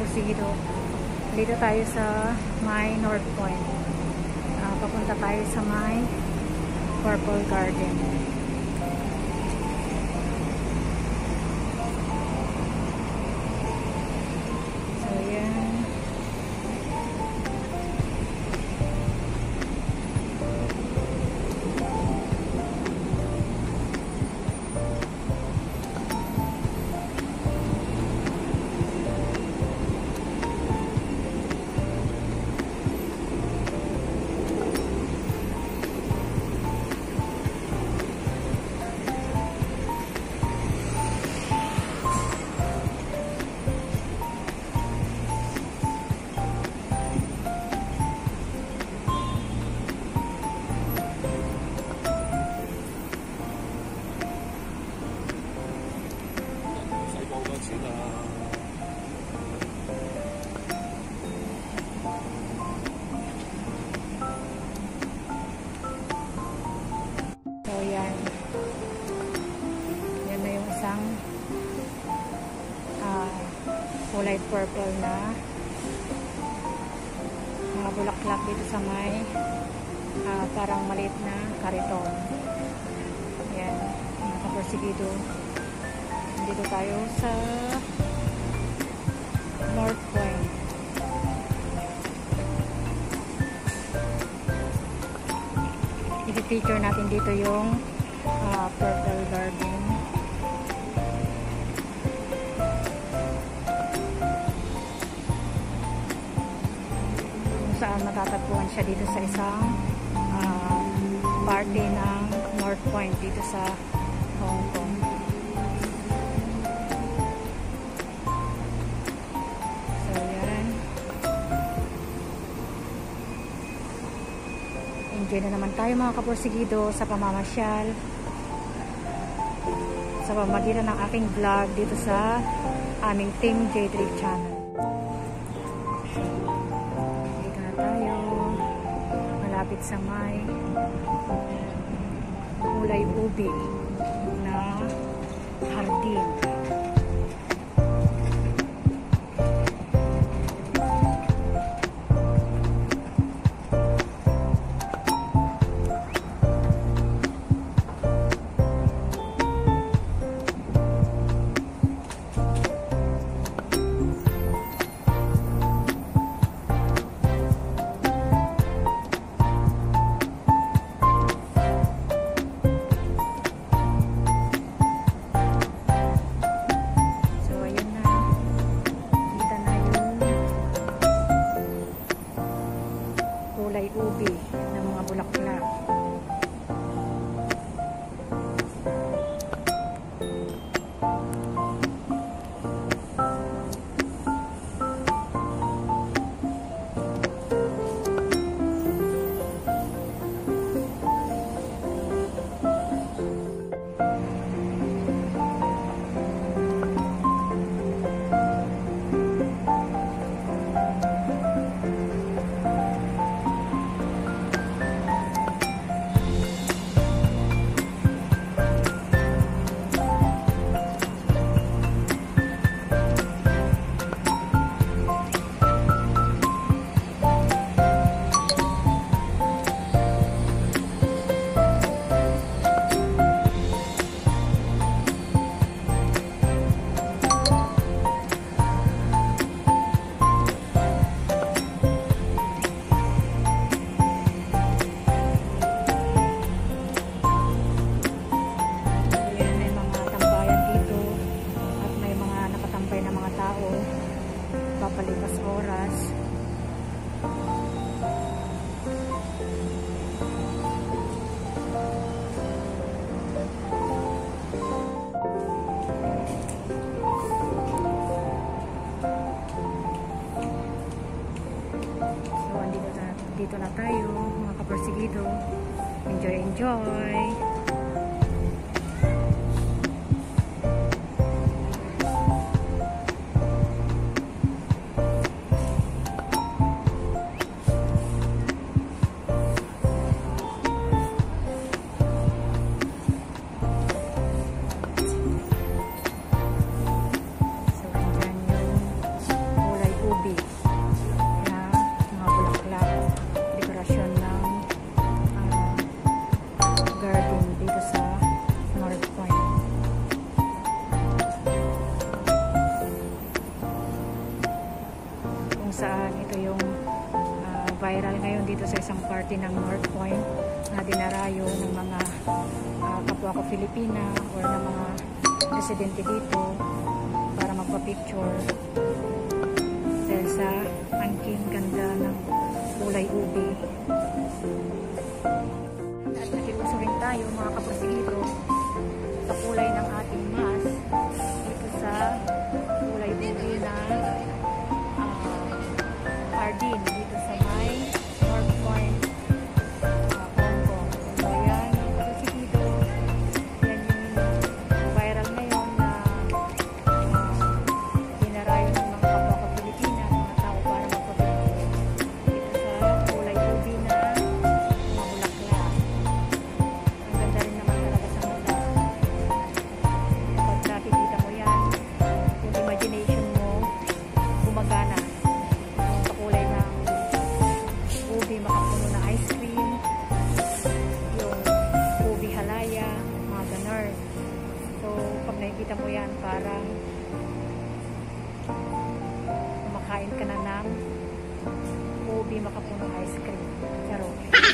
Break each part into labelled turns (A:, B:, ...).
A: kaporsigido. Dito tayo sa may North Point. Papunta tayo sa may Purple Garden. So, yan. So, yan. Yan na yung isang kulay purple na mga bulaklak dito sa may parang maliit na kariton. Yan. Mga kaporsigido. Dito tayo sa North Point. I-feature natin dito yung Purple Garden. Kung saan matatagpuan siya dito sa isang party ng North Point dito sa Hong Kong. Enjoy na naman tayo mga kaporsigido sa pamamasyal sa pamagitan ng aking vlog dito sa aming Team J3 channel. Dito na tayo malapit sa may kulay ubi na hardin. Kulay ubi ng mga bulaklak. Papalipas oras. So, dito na tayo mga kaporsigido. Enjoy, enjoy! dito sa isang party ng North Point na dinarayo ng mga kapwa ko Filipina or ng mga residente dito para magpa-picture dahil sa angking ganda ng kulay ube. At nakiuso rin tayo mga kaporsigido sa kulay ng ating mask dito sa kulay ube na hardin dito sa may North Point, Hong Kong. So yan mga kaporsigido, yan yung viral ngayon na dinarayo ng mga kapwa ko Pilipina, mga tao para magpapicture dito sa kulay ube na mga bulaklak. Ang ganda rin naman talaga sa mata. Kapag nakikita mo yan, yung imagination mo gumagana. Yung kakulay ng ube makapuno na ice cream, yung ube halaya, mga ganon. So pag nakikita mo yan, parang kumakain ka na ng ube makapuno ice cream. Charo.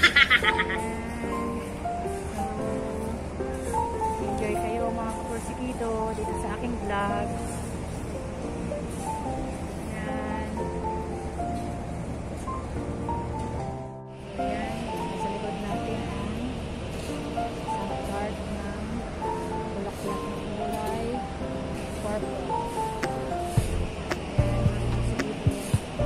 A: Enjoy kayo mga kaporsigido dito sa aking vlog. Yan. Ayan. Nasa likod natin ang isang card ng bulaklak na kulay purple. Ayan, mga kaporsigido.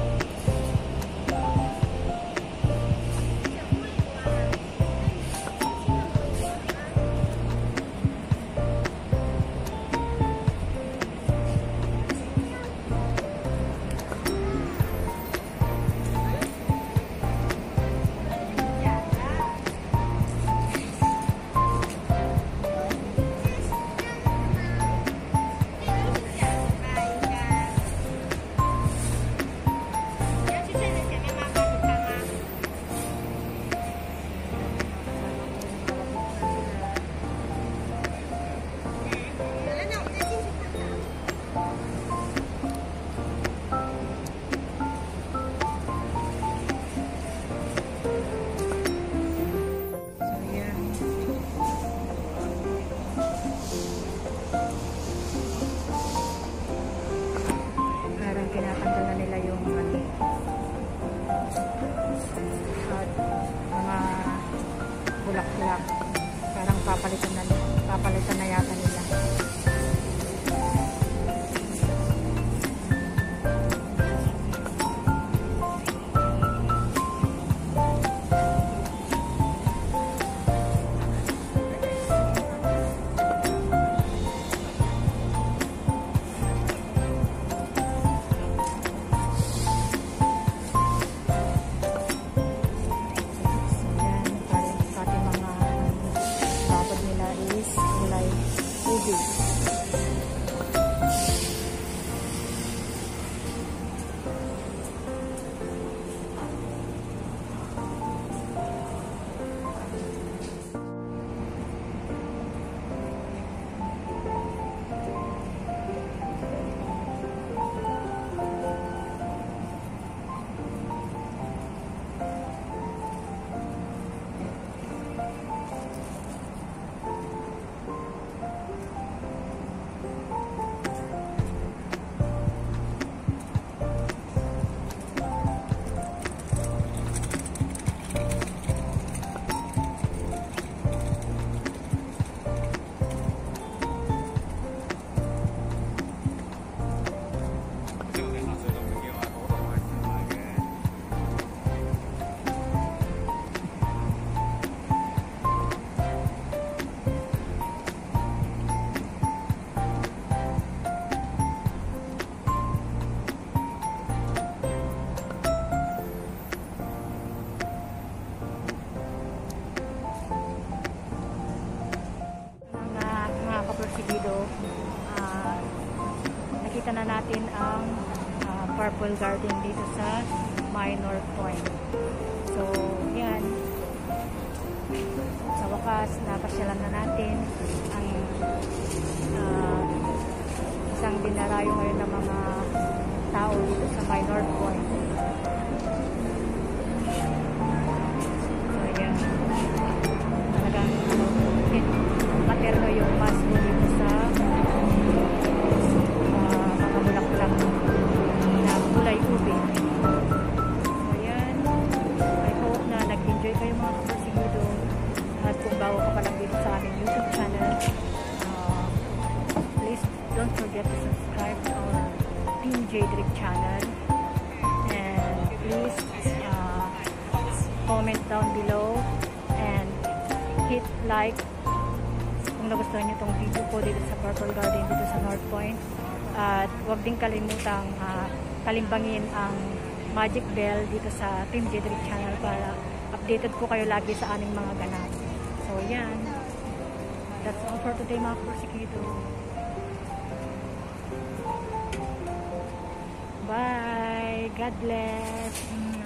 A: Parang kinatanggal na nila yung at mga bulak-bulak. Parang papalitan na yata nila. Nakita na natin ang Purple Garden dito sa Minor Point. So, yan. Sa wakas, napasyalan na natin ang isang dinarayo ngayon ng mga tao dito sa Minor Point. talagang materno yung mas mo dito sa mga bulaklak na kulay ube. So ayan, I hope na nag-enjoy kayo mga kaporsigido. At kung bago ka pa lang dito sa aming YouTube channel, please don't forget to subscribe to our Team J-Drip channel, and please comment down below and hit like kung nagustuhan nyo itong video ko dito sa Purple Garden dito sa North Point. At huwag din kalimutang kalimbangin ang magic bell dito sa Team J-Drip channel para updated po kayo lagi sa aming mga ganap. So yan, that's all for today mga kaporsigido. Bye! God bless!